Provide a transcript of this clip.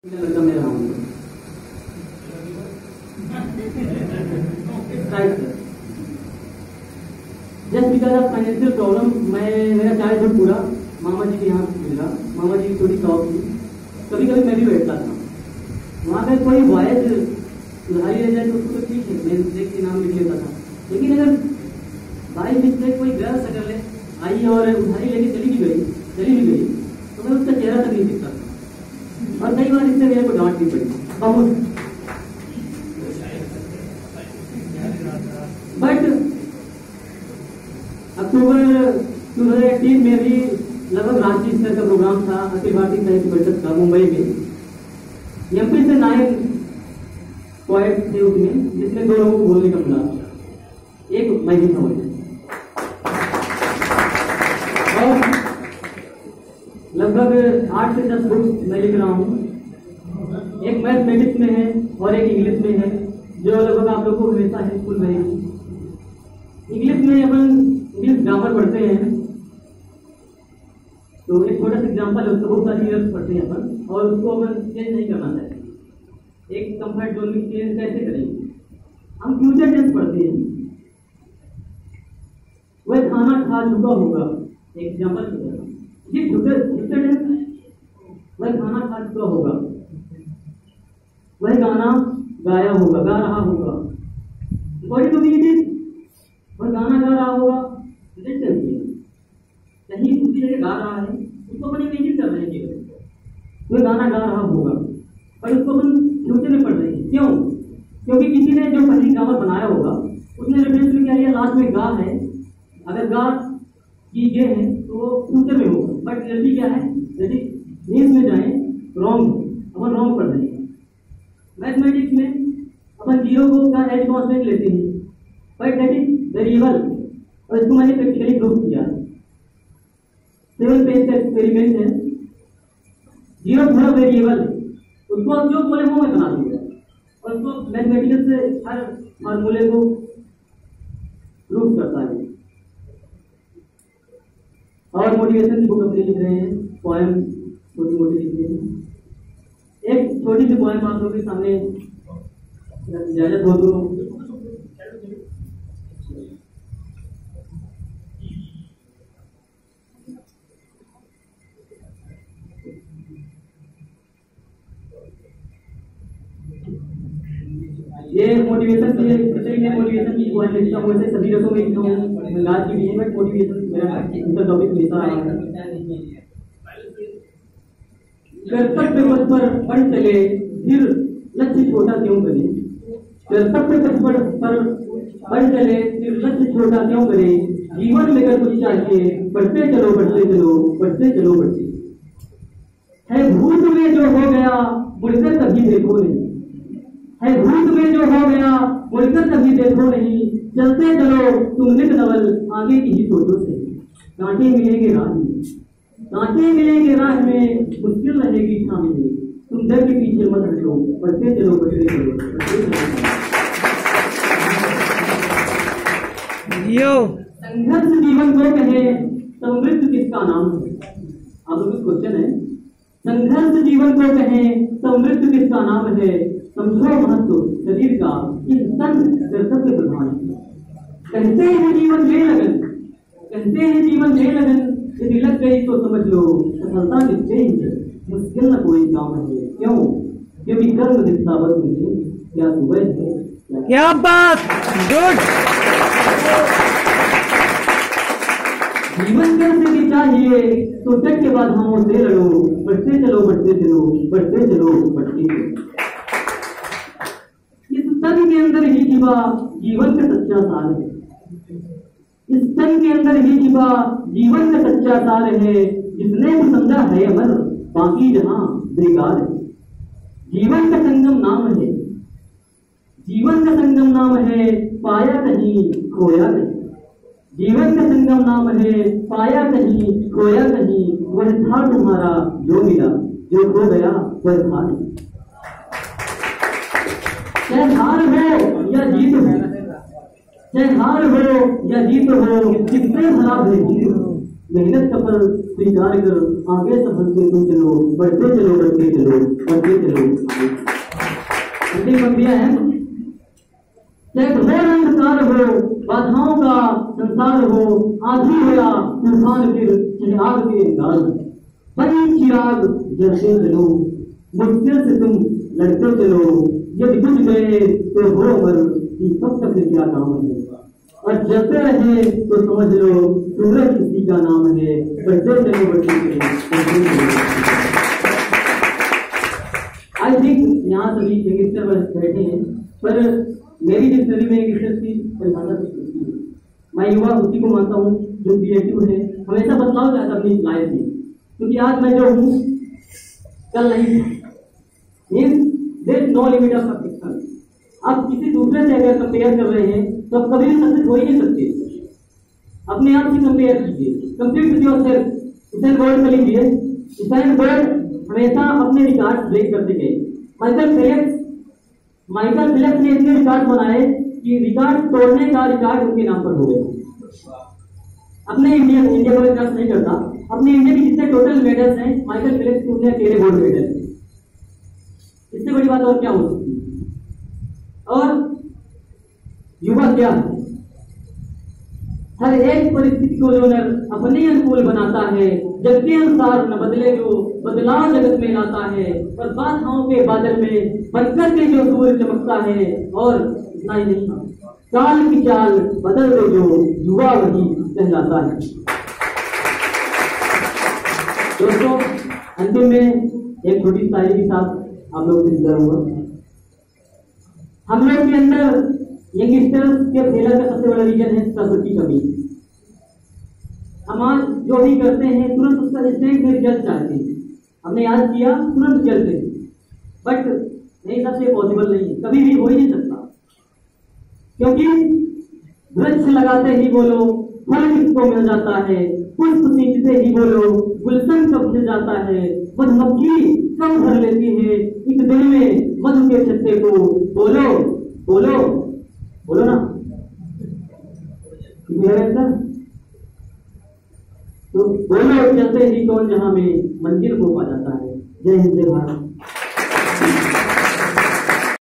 लड़का मेरा हूँ just because of financial problem मेरा चाइल्डहुड पूरा मामा जी के यहाँ मिला। मामा जी की छोटी शॉप थी, कभी कभी मैं भी बैठता था वहाँ पे। कोई वॉयस उधारी ले जाए तो उसको तो ठीक है, मैं देख के नाम लिख लेता था। लेकिन अगर बाई मिस्टेक कोई गर्ल्स अगर ले आई और उधारी लेके चली भी गई तो मैं उसका चेहरा तक नहीं दिखता था। और कई बार इससे मेरे को डांट भी पड़ी बहुत। बट अक्टूबर 2018 में भी लगभग रांची स्तर का प्रोग्राम था अखिल भारतीय साहित्य परिषद का मुंबई में। एमपी से 9 पॉइंट थे उसमें, जिसमें 2 लोगों को बोलने का मिला, एक मैं ही था। और लगभग 8 से 10 बुक्स मैं लिख रहा हूँ। एक मैथमेटिक्स में है और एक इंग्लिश में है, जो लगभग आप लोग को हमेशा हेल्पफुल रहेगी। इंग्लिश में अपन इंग्लिश ग्रामर पढ़ते हैं, तो एक छोटा सा एग्जाम्पल है, उसको बहुत सारी ईयर्स पढ़ते हैं अपन, और उसको अपन चेंज नहीं करना चाहिए। एक कंफर्ट जोन में चेंज कैसे करेंगे? हम फ्यूचर टेंस पढ़ते हैं। वह खाना खा चुका होगा, एक एग्जाम्पल ये फ्यूचर टेंस है। वह खाना खा चुका होगा, वह गाना गाया होगा, गा रहा होगा। वह गाना गा रहा होगा, कहीं दूसरी जगह गा रहा है, उसको अपन इमेजिन कर रहे हैं। वह गाना गा रहा होगा और उसको अपन फ्यूचर में पढ़ रहे हैं। क्यों? क्योंकि किसी ने जो पहली ग्रामर बनाया होगा उसने रेफरेंस में क्या लिया, लास्ट में गा है। अगर गा की गे है तो वो फ्यूचर में होगा। बट रियलिटी क्या है? यदि मीन्स में जाए रॉन्ग, अपन रॉन्ग पढ़ रहे हैं। मैथमेटिक्स में अपन 0 को का एज कांस्टेंट लेते हैं, बट दैट इज वेरिएबल, और इसको मैंने प्रैक्टिकली प्रूव किया। 7 पेज का एक्सपेरिमेंट है। 0 थोड़ा वेरिएबल, उसको जो बोले वो मैं बना दूंगा, और उसको मैथमेटिक्स से हर फॉर्मूले को प्रूव करता है। और मोटिवेशन की बुक अपनी लिख रहे हैं, पोएम छोटी मोटी लिख रहे हैं। एक छोटी सी पोएम आप लोगों के सामने इजाजत हो तो। ये मोटिवेशन की पोएम लिखता हूँ। वैसे सभी रसों में लिखता हूँ, गंगार की भी है, बट मोटिवेशन मेरा उनका टॉपिक हमेशा है। कर्तव्य पथ पर बढ़ चले फिर लक्ष्य छोटा क्यों करे? कर्तव्य पथ पर बढ़ चले फिर लक्ष्य छोटा क्यों करे? जीवन में अगर कुछ चाहिए बढ़ते चलो बढ़ते चलो बढ़ते चलो बढ़ते। है भूत में जो हो गया मुड़कर कभी देखो नहीं, है भूत में जो हो गया मुड़कर कभी देखो नहीं। चलते चलो तुम नित नवल आगे की ही सोचो से। कांटे मिलेंगे राह में, कांटे मिलेंगे राह में, मुश्किल रहेगी सामने। तुम डर के पीछे मत हटो, बढ़ते चलो बढ़ते चलो बढ़ते चलो। संघर्ष जीवन को कहे तो मृत्यु किसका नाम है? आप लोग क्वेश्चन है। संघर्ष जीवन को कहे तो मृत्यु किसका नाम है? समझो महत्व शरीर का, इस तन कर्तव्य प्रधान। कहते हैं जीवन बेलगन, कहते हैं जीवन बेलगन, यदि लग गई तो समझ लो सफलता किससे ही है। मुश्किल न कोई काम है, क्यों? क्योंकि कर्म दिखता बस मुझे, क्या सुबह है क्या बात। गुड। जीवन कैसे भी चाहिए तो डट के बाद हम से लड़ो, बढ़ते चलो बढ़ते चलो बढ़ते चलो बढ़ते चलो। इस तन के अंदर ही छिपा जीवन का सच्चा सार है। इस तन के अंदर ही छिपा जीवन का सच्चा सार है। जिसने भी समझा है अमर बाकी जहां बेकार है। जीवन का संगम नाम है, जीवन का संगम नाम है, पाया कहीं खोया नहीं। जीवन का संगम नाम है, पाया कहीं खोया नहीं। वह था तुम्हारा जो मिला, जो खो गया वह था नहीं। चाहे हार हो या जीत हो, चाहे हार हो या जीत हो, कितने भला भेजी हो, मेहनत का फल स्वीकार कर आगे सफलते तुम चलो, बढ़ते चलो बढ़ते चलो बढ़ते चलो। अंतिम पंक्तियां हैं। चाहे घोर अंधकार हो, बाधाओं का संसार हो, आंधी हो या तूफान फिर चाहे आग के अंगार हो, बड़ी चिराग जलते चलो, मुश्किल से तुम लड़ते चलो, यदि बुझ गए तो हो अमर, कब तक क्या काम है, और जलते रहे तो समझ लो सूरज किसी का नाम है, बढ़ते चलो बढ़ते चलो। आई थिंक यहाँ सभी यंगस्टर बैठे हैं, पर मेरी डिक्शनरी में यंगस्टर की परिभाषा कुछ होती है। मैं युवा उसी को मानता हूँ जो क्रिएटिव है, हमेशा बदलाव चाहता अपनी लाइफ में, क्योंकि आज मैं जो हूँ कल नहीं means there is no limit of perfection. आप किसी दूसरे से अगर कंपेयर कर रहे हैं तो आप कभी भी सक्सेस हो ही नहीं सकते। अपने आप से कंपेयर कीजिए, compare with yourself. Usain Bolt को लीजिए, उसेन बोल्ट हमेशा अपने रिकॉर्ड ब्रेक करते गए। माइकल फिलिप्स ने इतने रिकॉर्ड बनाए कि रिकॉर्ड तोड़ने का रिकॉर्ड उनके नाम पर हो गया। अपने इंडिया को क्रॉस नहीं करता, अपने इंडिया के जितने टोटल मेडल्स हैं माइकल फिलिप्स को अकेले गोल्ड मेडल। इससे बड़ी बात और क्या हो सकती है। और युवा क्या है, हर एक परिस्थिति को जो अपने अनुकूल बनाता है, जग के अनुसार न बदले जो बदलाव जगत में लाता है, और बाधाओं के बादल में बनकर के जो सूर्य चमकता है। और इतना ही नहीं, काल की चाल बदल दे जो युवा वही कहलाता है। दोस्तों, अंतिम में एक छोटी शायरी के साथ आप लोग से करूंगा। हम लोग के अंदर यंगस्टर्स के फेलर का सबसे बड़ा रीजन है सब्र की कमी। हम आज जो भी करते हैं तुरंत उसका इंस्टेंट में रिजल्ट चाहते हैं। हमने याद किया तुरंत रिजल्ट है, बट नहीं, सबसे पॉसिबल नहीं है, कभी भी हो ही नहीं सकता। क्योंकि वृक्ष लगाते ही बोलो फल किसको मिल जाता है, पुष्प सींचते ही बोलो गुलशन कब मिल जाता है, मधुमक्खी कब भर लेती है एक दिन में मधु के छत्ते को, बोलो बोलो बोलो ना। तो बोलो चलते ही कौन जहां में मंजिल को पा जाता है। जय हिंद जय भारत।